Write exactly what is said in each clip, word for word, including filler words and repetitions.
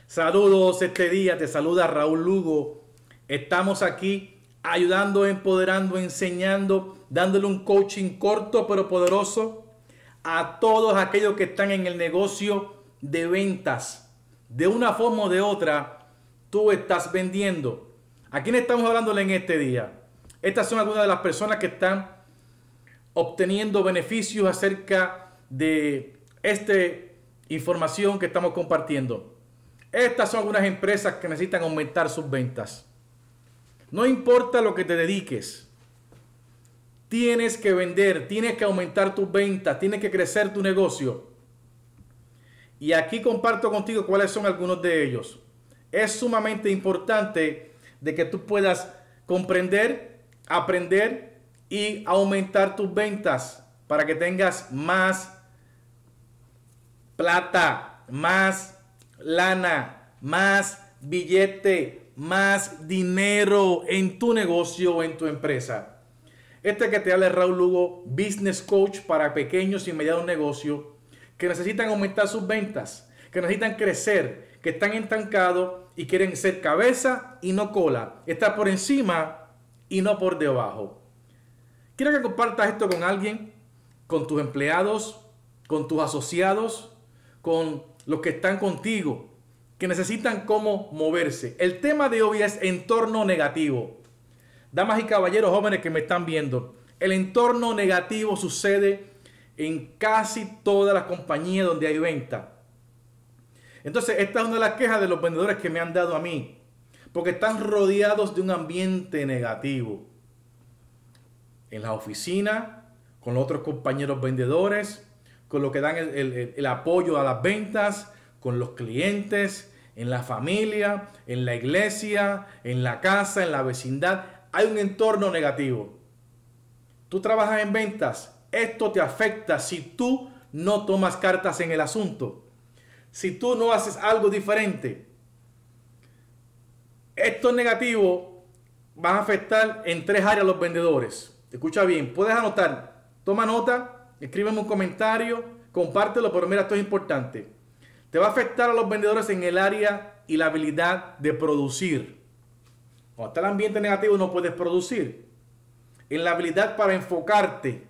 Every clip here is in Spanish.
Saludos este día, te saluda Raúl Lugo. Estamos aquí ayudando, empoderando, enseñando, dándole un coaching corto pero poderoso a todos aquellos que están en el negocio de ventas. De una forma o de otra, tú estás vendiendo. ¿A quién estamos hablándole en este día? Estas son algunas de las personas que están obteniendo beneficios acerca de esta información que estamos compartiendo. Estas son algunas empresas que necesitan aumentar sus ventas. No importa lo que te dediques, tienes que vender, tienes que aumentar tus ventas, tienes que crecer tu negocio. Y aquí comparto contigo cuáles son algunos de ellos. Es sumamente importante de que tú puedas comprender, aprender y aumentar tus ventas para que tengas más plata, más lana, más billete, más dinero en tu negocio o en tu empresa. Este que te habla es Raúl Lugo, Business Coach para pequeños y medianos negocios que necesitan aumentar sus ventas, que necesitan crecer, que están estancados y quieren ser cabeza y no cola, estar por encima y no por debajo. Quiero que compartas esto con alguien, con tus empleados, con tus asociados, con los que están contigo, que necesitan cómo moverse. El tema de hoy es entorno negativo. Damas y caballeros jóvenes que me están viendo, el entorno negativo sucede en casi todas las compañías donde hay venta. Entonces, esta es una de las quejas de los vendedores que me han dado a mí, porque están rodeados de un ambiente negativo. En la oficina, con los otros compañeros vendedores, con los que dan el, el, el apoyo a las ventas, con los clientes, en la familia, en la iglesia, en la casa, en la vecindad. Hay un entorno negativo. Tú trabajas en ventas. Esto te afecta si tú no tomas cartas en el asunto. Si tú no haces algo diferente. Esto negativo va a afectar en tres áreas a los vendedores. Escucha bien, puedes anotar. Toma nota, escríbeme un comentario, compártelo, pero mira, esto es importante. Te va a afectar a los vendedores en el área y la habilidad de producir. Cuando está el ambiente negativo no puedes producir. En la habilidad para enfocarte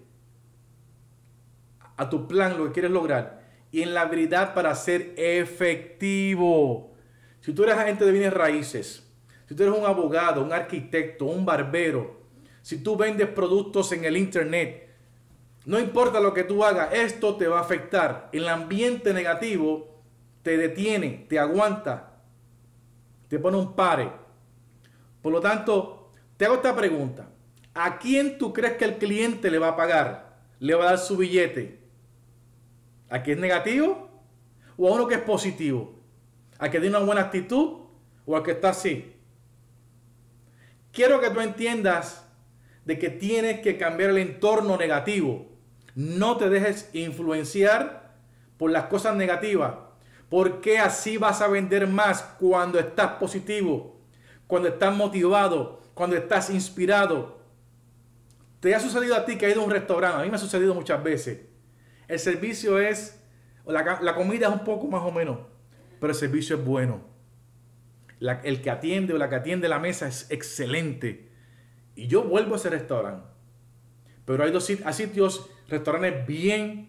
a tu plan, lo que quieres lograr. Y en la habilidad para ser efectivo. Si tú eres agente de bienes raíces, si tú eres un abogado, un arquitecto, un barbero, si tú vendes productos en el internet, no importa lo que tú hagas, esto te va a afectar. El ambiente negativo te detiene, te aguanta, te pone un pare. Por lo tanto, te hago esta pregunta. ¿A quién tú crees que el cliente le va a pagar? ¿Le va a dar su billete? ¿A quien es negativo? ¿O a uno que es positivo? ¿A que tiene una buena actitud? ¿O al que está así? Quiero que tú entiendas de que tienes que cambiar el entorno negativo. No te dejes influenciar por las cosas negativas, porque así vas a vender más cuando estás positivo, cuando estás motivado, cuando estás inspirado. ¿Te ha sucedido a ti que has ido a un restaurante? A mí me ha sucedido muchas veces. El servicio es, la, la comida es un poco más o menos, pero el servicio es bueno. La, el que atiende o la que atiende la mesa es excelente. Y yo vuelvo a ese restaurante. Pero hay dos sitios, restaurantes bien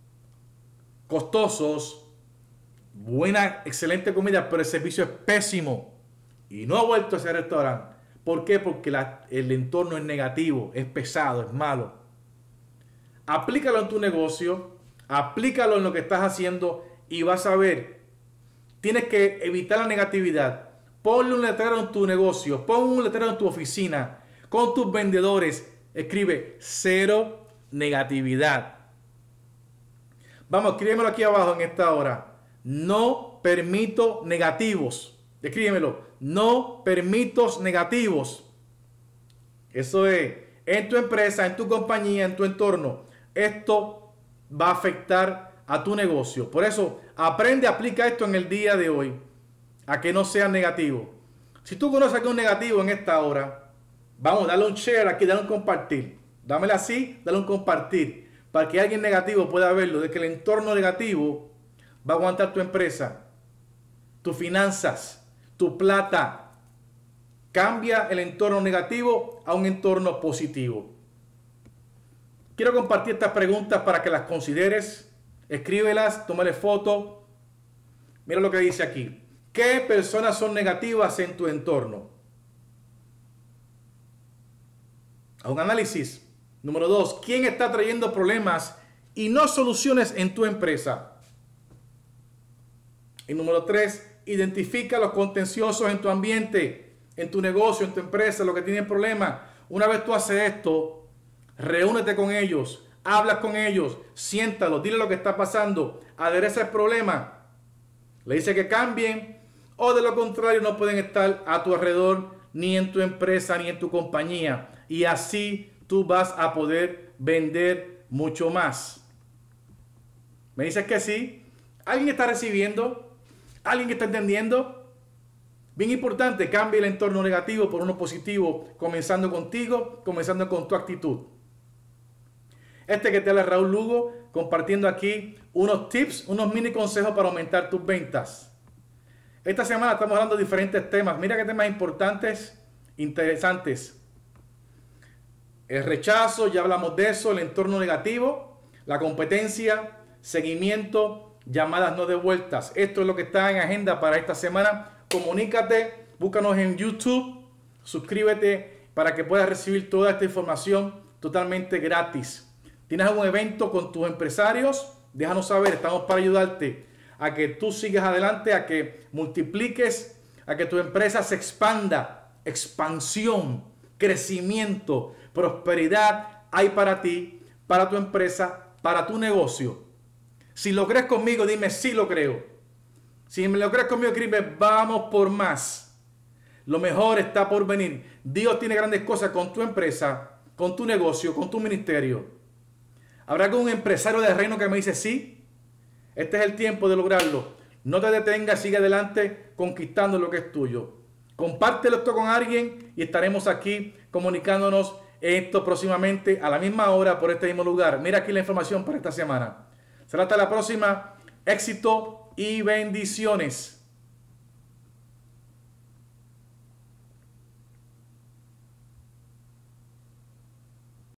costosos, buena, excelente comida, pero el servicio es pésimo. Y no he vuelto a ese restaurante. ¿Por qué? Porque la, el entorno es negativo, es pesado, es malo. Aplícalo en tu negocio, aplícalo en lo que estás haciendo y vas a ver. Tienes que evitar la negatividad. Ponle un letrero en tu negocio, pon un letrero en tu oficina, con tus vendedores. Escribe cero negatividad. Vamos, escríbemelo aquí abajo en esta hora. No permito negativos. Escríbemelo. No permito negativos. Eso es en tu empresa, en tu compañía, en tu entorno. Esto va a afectar a tu negocio. Por eso, aprende, aplica esto en el día de hoy. A que no sea negativo. Si tú conoces que es un negativo en esta hora, vamos, dale un share aquí, dale un compartir. Dámela así, dale un compartir. Para que alguien negativo pueda verlo. De que el entorno negativo va a aguantar tu empresa. tus finanzas, tu plata. Cambia el entorno negativo a un entorno positivo. Quiero compartir estas preguntas para que las consideres. Escríbelas, tómale foto. Mira lo que dice aquí. ¿Qué personas son negativas en tu entorno? A un análisis. Número dos, ¿quién está trayendo problemas y no soluciones en tu empresa? Y número tres, identifica los contenciosos en tu ambiente, en tu negocio, en tu empresa, los que tienen problemas. Una vez tú haces esto, reúnete con ellos, hablas con ellos, siéntalos, dile lo que está pasando, adereza el problema, le dice que cambien, o de lo contrario no pueden estar a tu alrededor, ni en tu empresa, ni en tu compañía. Y así tú vas a poder vender mucho más. ¿Me dices que sí? ¿Alguien está recibiendo? ¿Alguien está entendiendo? Bien importante, cambia el entorno negativo por uno positivo, comenzando contigo, comenzando con tu actitud. Este que te habla Raúl Lugo, compartiendo aquí unos tips, unos mini consejos para aumentar tus ventas. Esta semana estamos hablando de diferentes temas. Mira qué temas importantes, interesantes. El rechazo, ya hablamos de eso, el entorno negativo, la competencia, seguimiento, llamadas no devueltas. Esto es lo que está en agenda para esta semana. Comunícate, búscanos en YouTube, suscríbete para que puedas recibir toda esta información totalmente gratis. ¿Tienes algún evento con tus empresarios? Déjanos saber, estamos para ayudarte a que tú sigas adelante, a que multipliques, a que tu empresa se expanda. Expansión, crecimiento, prosperidad hay para ti, para tu empresa, para tu negocio. Si lo crees conmigo, dime sí lo creo. Si me lo crees conmigo, escribe vamos por más. Lo mejor está por venir. Dios tiene grandes cosas con tu empresa, con tu negocio, con tu ministerio. ¿Habrá algún empresario del reino que me dice sí? Este es el tiempo de lograrlo. No te detengas, sigue adelante conquistando lo que es tuyo. Compártelo esto con alguien y estaremos aquí comunicándonos esto próximamente a la misma hora por este mismo lugar. Mira aquí la información para esta semana. Será hasta la próxima. Éxito y bendiciones.